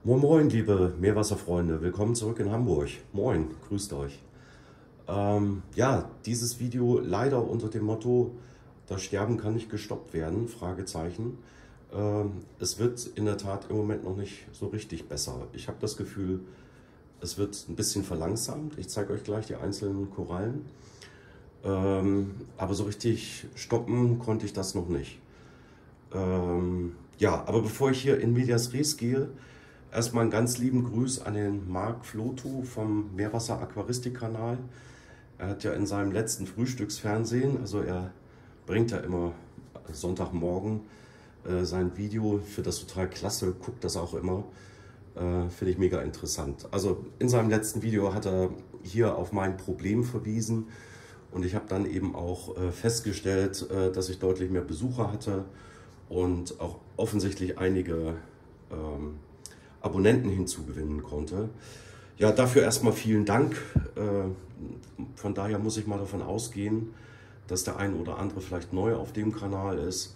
Moin Moin, liebe Meerwasserfreunde, willkommen zurück in Hamburg. Moin, grüßt euch. Ja, dieses Video leider unter dem Motto, das Sterben kann nicht gestoppt werden, Fragezeichen. Es wird in der Tat im Moment noch nicht so richtig besser. Ich habe das Gefühl, es wird ein bisschen verlangsamt. Ich zeige euch gleich die einzelnen Korallen. Aber so richtig stoppen konnte ich das noch nicht. Ja, aber bevor ich hier in Medias Res gehe, erstmal einen ganz lieben Gruß an den Marc Floto vom Meerwasser Aquaristik-Kanal. Er hat ja in seinem letzten Frühstücksfernsehen, also er bringt ja immer Sonntagmorgen sein Video, für das total klasse, guckt das auch immer, finde ich mega interessant. Also in seinem letzten Video hat er hier auf mein Problem verwiesen und ich habe dann eben auch festgestellt, dass ich deutlich mehr Besucher hatte und auch offensichtlich einige Abonnenten hinzugewinnen konnte. Ja, dafür erstmal vielen Dank. Von daher muss ich mal davon ausgehen, dass der ein oder andere vielleicht neu auf dem Kanal ist.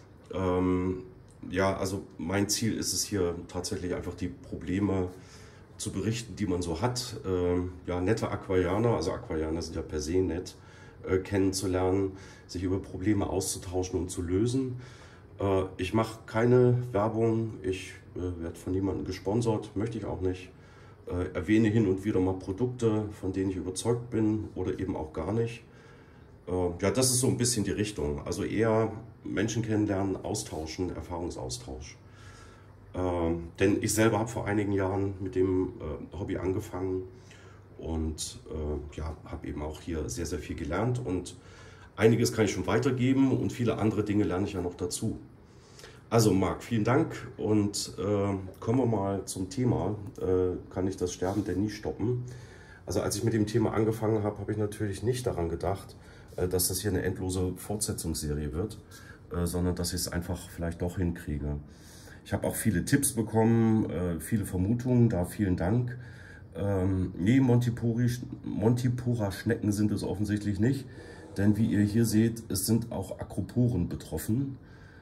Ja, also mein Ziel ist es hier tatsächlich einfach die Probleme zu berichten, die man so hat. Ja, nette Aquarianer, also Aquarianer sind ja per se nett, kennenzulernen, sich über Probleme auszutauschen und zu lösen. Ich mache keine Werbung, ich werde von niemandem gesponsert, möchte ich auch nicht. Erwähne hin und wieder mal Produkte, von denen ich überzeugt bin oder eben auch gar nicht. Ja, das ist so ein bisschen die Richtung. Also eher Menschen kennenlernen, austauschen, Erfahrungsaustausch. Denn ich selber habe vor einigen Jahren mit dem Hobby angefangen und ja, habe eben auch hier sehr, sehr viel gelernt und einiges kann ich schon weitergeben und viele andere Dinge lerne ich ja noch dazu. Also Marc, vielen Dank und kommen wir mal zum Thema. Kann ich das Sterben denn nie stoppen? Also als ich mit dem Thema angefangen habe, habe ich natürlich nicht daran gedacht, dass das hier eine endlose Fortsetzungsserie wird, sondern dass ich es einfach vielleicht doch hinkriege. Ich habe auch viele Tipps bekommen, viele Vermutungen, da vielen Dank. Nee, Montipora Schnecken sind es offensichtlich nicht, denn wie ihr hier seht, es sind auch Acroporen betroffen.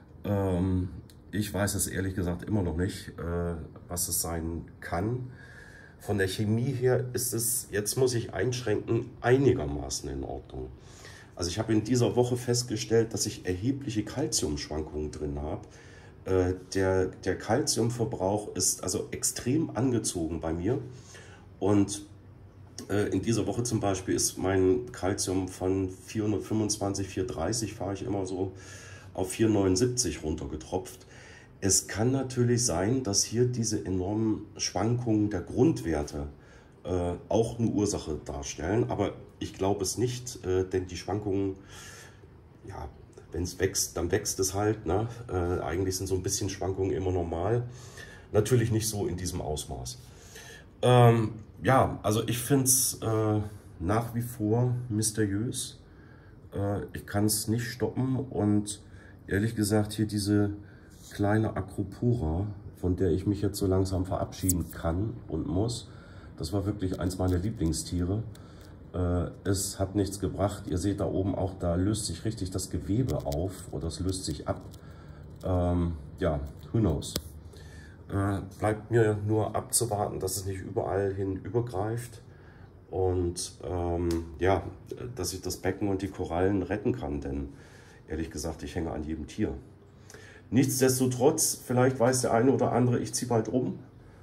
Ich weiß es ehrlich gesagt immer noch nicht, was es sein kann. Von der Chemie her ist es, jetzt muss ich einschränken, einigermaßen in Ordnung. Also ich habe in dieser Woche festgestellt, dass ich erhebliche Calciumschwankungen drin habe. Der Calciumverbrauch ist also extrem angezogen bei mir. Und in dieser Woche zum Beispiel ist mein Calcium von 425, 430 fahre ich immer so auf 479 runtergetropft. Es kann natürlich sein, dass hier diese enormen Schwankungen der Grundwerte auch eine Ursache darstellen, aber ich glaube es nicht, denn die Schwankungen, ja, wenn es wächst, dann wächst es halt, ne? Eigentlich sind so ein bisschen Schwankungen immer normal, natürlich nicht so in diesem Ausmaß. Ja, also ich finde es nach wie vor mysteriös. Ich kann es nicht stoppen und ehrlich gesagt hier diese kleine Acropora, von der ich mich jetzt so langsam verabschieden kann und muss, das war wirklich eins meiner Lieblingstiere. Es hat nichts gebracht. Ihr seht da oben auch, da löst sich richtig das Gewebe auf oder es löst sich ab. Ja, who knows. Bleibt mir nur abzuwarten, dass es nicht überall hin übergreift und ja, dass ich das Becken und die Korallen retten kann, denn ehrlich gesagt, ich hänge an jedem Tier. Nichtsdestotrotz, vielleicht weiß der eine oder andere, ich ziehe bald um.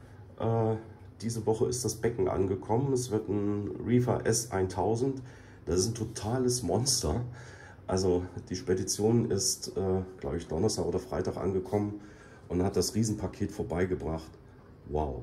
Diese Woche ist das Becken angekommen. Es wird ein Reefer S1000. Das ist ein totales Monster. Also die Spedition ist, glaube ich, Donnerstag oder Freitag angekommen und hat das Riesenpaket vorbeigebracht. Wow.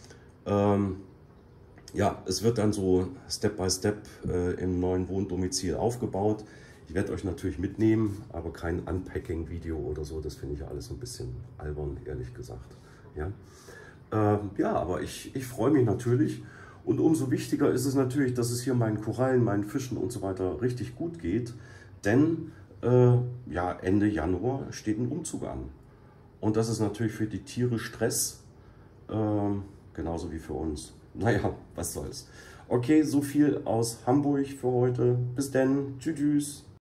Ja, es wird dann so Step by Step im neuen Wohndomizil aufgebaut. Ich werde euch natürlich mitnehmen, aber kein Unpacking-Video oder so. Das finde ich ja alles ein bisschen albern, ehrlich gesagt. Ja, ja, aber ich freue mich natürlich. Und umso wichtiger ist es natürlich, dass es hier meinen Korallen, meinen Fischen und so weiter richtig gut geht. Denn ja, Ende Januar steht ein Umzug an. Und das ist natürlich für die Tiere Stress, genauso wie für uns. Naja, was soll's. Okay, so viel aus Hamburg für heute. Bis dann. Tschüss. Tschüss.